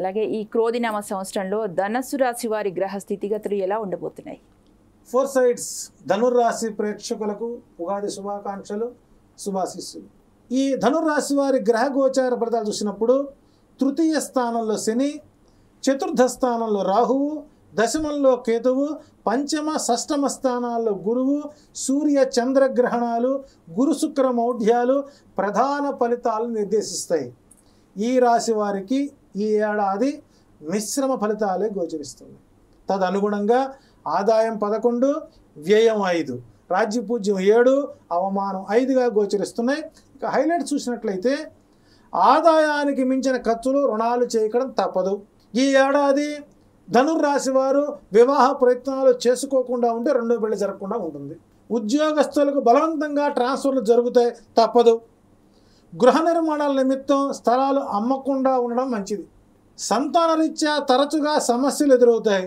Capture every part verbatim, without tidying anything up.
అలాగే ఈ క్రోధినామ సంవత్సరంలో ధనస్సు రాశి వారి గ్రహ స్థితిగతులు ఎలా ఉండబోతున్నాయి? ఫోర్ సైడ్స్ ధనుర్రాశి ప్రేక్షకులకు ఉగాది శుభాకాంక్షలు, శుభాశిస్సులు. ఈ ధనుర్రాశి వారి గ్రహ గోచార ఫలితాలు చూసినప్పుడు తృతీయ స్థానంలో శని, చతుర్థ స్థానంలో రాహువు, దశమంలో కేతువు, పంచమ షష్టమ స్థానాల్లో గురువు, సూర్య చంద్రగ్రహణాలు, గురు శుక్ర మౌఢ్యాలు ప్రధాన ఫలితాలను నిర్దేశిస్తాయి. ఈ రాశి వారికి ఈ ఏడాది మిశ్రమ ఫలితాలే గోచరిస్తుంది. తదనుగుణంగా ఆదాయం పదకొండు, వ్యయం ఐదు, రాజ్యపూజ్యం ఏడు, అవమానం ఐదుగా గోచరిస్తున్నాయి. ఇక హైలైట్ చూసినట్లయితే ఆదాయానికి మించిన ఖర్చులు, రుణాలు చేయడం తప్పదు. ఈ ఏడాది ధనుర్రాశి వారు వివాహ ప్రయత్నాలు చేసుకోకుండా ఉంటే రెండో పెళ్లి జరగకుండా ఉంటుంది. ఉద్యోగస్తులకు బలవంతంగా ట్రాన్స్ఫర్లు జరుగుతాయి, తప్పదు. గృహ నిర్మాణాల నిమిత్తం స్థలాలు అమ్మకుండా ఉండడం మంచిది. సంతానరీత్యా తరచుగా సమస్యలు ఎదురవుతాయి.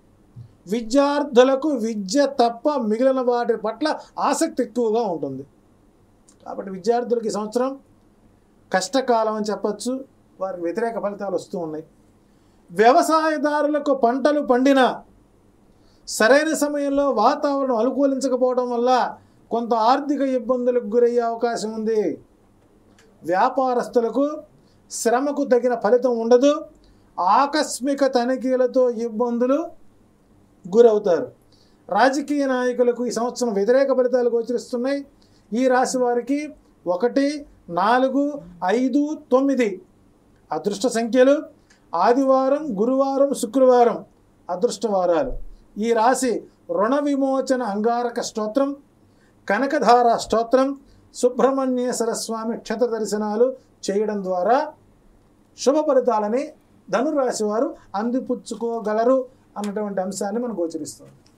విద్యార్థులకు విద్య తప్ప మిగిలిన వాటి పట్ల ఆసక్తి ఎక్కువగా ఉంటుంది. కాబట్టి విద్యార్థులకి ఈ సంవత్సరం కష్టకాలం అని చెప్పచ్చు. వారికి వ్యతిరేక ఫలితాలు వస్తూ ఉన్నాయి. వ్యవసాయదారులకు పంటలు పండిన సరైన సమయంలో వాతావరణం అనుకూలించకపోవడం వల్ల కొంత ఆర్థిక ఇబ్బందులకు గురయ్యే అవకాశం ఉంది. వ్యాపారస్తులకు శ్రమకు తగిన ఫలితం ఉండదు. ఆకస్మిక తనిఖీలతో ఇబ్బందులు గురవుతారు. రాజకీయ నాయకులకు ఈ సంవత్సరం వ్యతిరేక ఫలితాలు గోచరిస్తున్నాయి. ఈ రాశి వారికి ఒకటి, నాలుగు, ఐదు, తొమ్మిది అదృష్ట సంఖ్యలు. ఆదివారం, గురువారం, శుక్రవారం అదృష్టవారాలు. ఈ రాశి రుణ విమోచన అంగారక స్తోత్రం, కనకధార స్తోత్రం, సుబ్రహ్మణ్యేశ్వర స్వామి క్షేత్ర దర్శనాలు చేయడం ద్వారా శుభ ఫలితాలని ధనుర్రాశి వారు అందిపుచ్చుకోగలరు అన్నటువంటి అంశాన్ని మనం గోచరిస్తుంది.